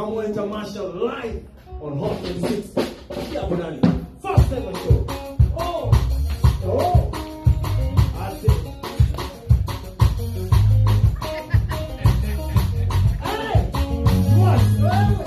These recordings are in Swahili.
Hamwe Tamasha live on Hot 6. Yeah, Bonani. First ever show. Oh. I see. Hey, what?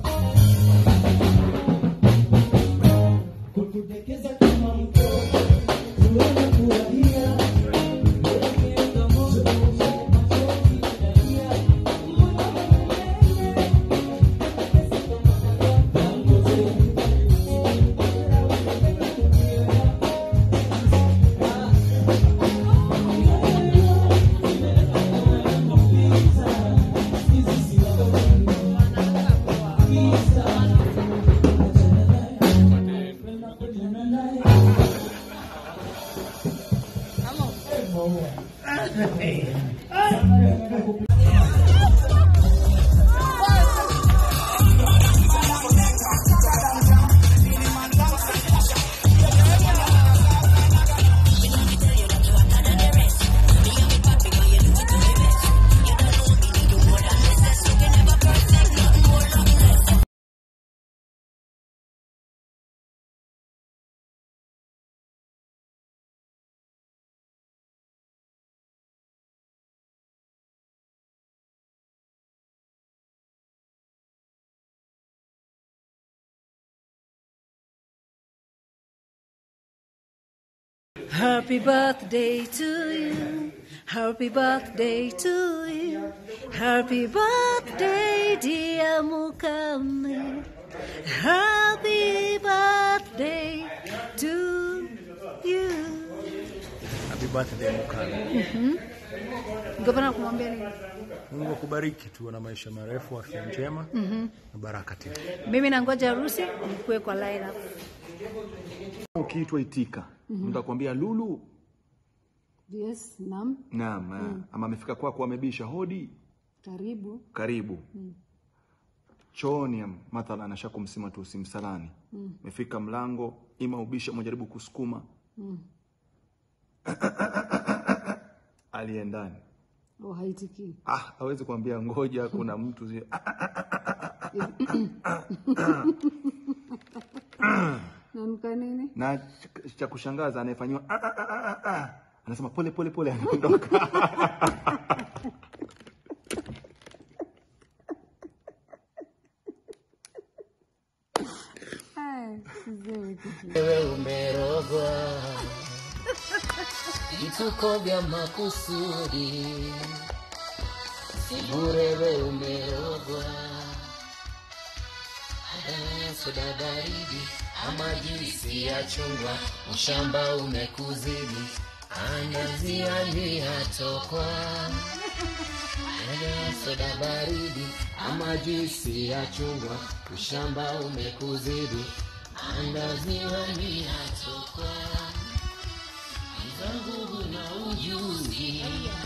Happy birthday to you. Happy birthday to you. Happy birthday, dear Mukame. Happy birthday to you. Happy birthday Mukame. Gavana kumwambia nini? Mungu akubariki tu na maisha marefu, afya njema na baraka tele. Mimi nangoja harusi nikuwe kwa line up. Ukiitwa itika. Mtakwambia Lulu. Yes, naam. Naam, ama amefika kwako amebisha hodi. Karibu. Chooni mathala anashakumsima tu usimsalani. Mefika mlango, ima ubisha mjaribu kusukuma. Aliendani. Haitiki. Hawezi kuambia ngoja kuna mtu zile. Nanuka nini? Na cha kushangaza anayefanywa anasema pole anaondoka. Wewe umerogwa vituko vya makusudi, wewe umerogwa soda baridi ama juisi ya chungwa, ushamba umekuzidi, angazia ni atokwa. Soda baridi ama juisi ya chungwa, ushamba umekuzidi, angazia ni atokwa. Nguvu na ujuzi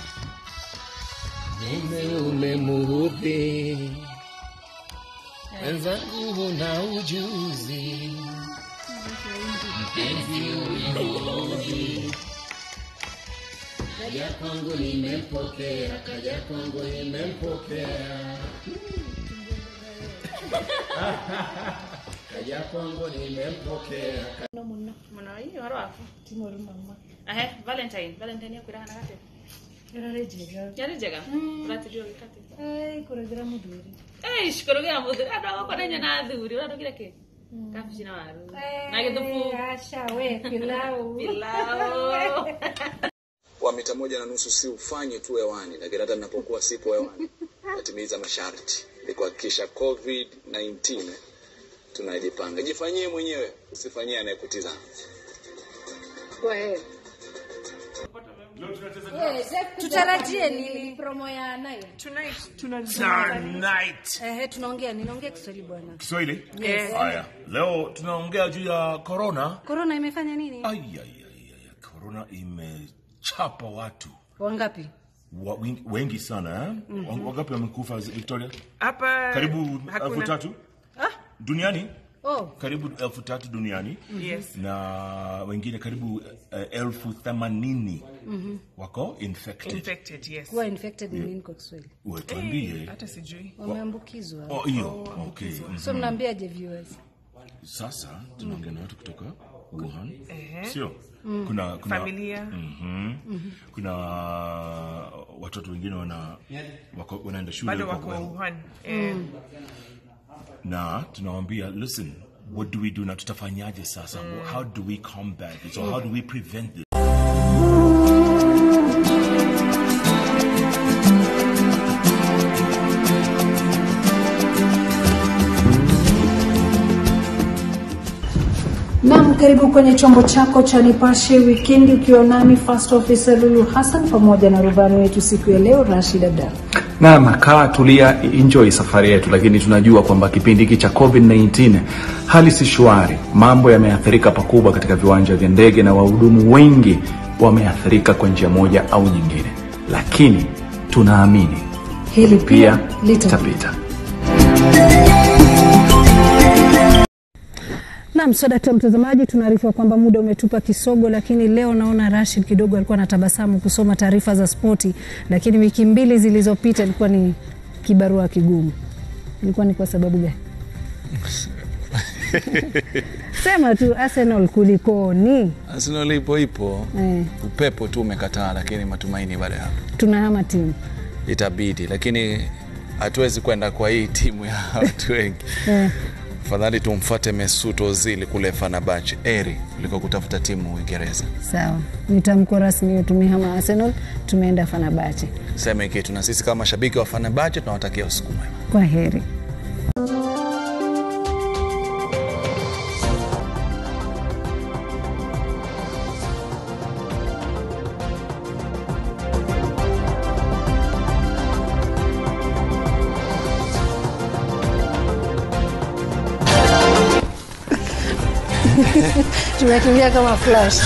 umemuudhi, nguvu na ujuzi mpenzi umemuudhi. Kaja kwangu nimempokea, kaja kwangu nimempokea. Kaja kwangu nimempokea. Mwana hii waro hapo timori mama. Valentine yako ira hanakate. Yarejega. Uratirio gikate. Kurejera muduri. Shikorogera muduri. Kwa nenya na athuri, uratokira ke? Kafishi na waru. Na githufu. Asha we pilau. Kwa mita 1.5 si ufanye tu hewani, lakini hata ninapokuwa sipo hewani natimiza masharti ili kuhakikisha COVID-19 tunajipanga. Jifanyie mwenyewe, usifanyie anayekutizama. Wewe. Tutarajie ni promo ya nayo. Tonight. Ninaongea Kiswahili bwana. Kiswahili? Yes. Haya. Leo tunaongea juu ya corona. Corona imefanya nini? Corona imechapa watu. Wangapi? Wengi sana, Wangapi wamekufa Victoria? Hapa karibu 3,000. Duniani? karibu 3,000 duniani. Yes. Na wengine karibu 80,000 wako infected. Yes. Kuwa infected ni nini kwa Kiswahili? Tuambie. Hata sijui. Wameambukizwa. Hiyo. Okay. So mnaambiaje viewers? Sasa tunaongea na watu kutoka Wuhan. Sio? Kuna familia. Kuna watoto wengine wanaenda shule bado wako Wuhan. Na tunawaambia, listen, what do we do na tutafanyaje sasa? How do we combat this, or how do we prevent this? Naam, karibu kwenye chombo chako cha Nipashe Weekend ukiwa nami First Officer Lulu Hassan pamoja na rubani wetu siku ya leo Rashid Abdallah. Naam, kaa tulia, enjoy safari yetu, lakini tunajua kwamba kipindi hiki cha COVID-19 hali si shwari. Mambo yameathirika pakubwa katika viwanja vya ndege na wahudumu wengi wameathirika kwa njia moja au nyingine. Lakini tunaamini hili pia litapita. Naam, Dakta mtazamaji, tunaarifiwa kwamba muda umetupa kisogo, lakini leo naona Rashid kidogo alikuwa anatabasamu kusoma taarifa za spoti, lakini wiki 2 zilizopita ilikuwa ni kibarua kigumu. Ilikuwa ni kwa sababu gani? Sema tu Arsenal kulikoni? Arsenal ipo. Upepo tu umekataa, lakini matumaini baada hapo. Tunahama timu. Itabidi, lakini hatuwezi kwenda kwa hii timu ya watu wengi. Fadhali tumfuate Mesut Ozil kule Fenerbahce kuliko kutafuta timu Uingereza. Sawa. Nitamko rasmi tumehama Arsenal, tumeenda Fenerbahce. Sema kitu na sisi kama shabiki wa Fenerbahce tunawatakia usiku mwema. Kwa heri. Tumekimbia kama flash.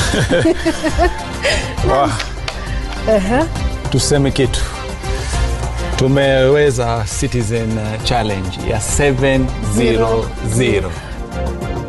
Tuseme kitu. Tumeweza Citizen Challenge ya 700.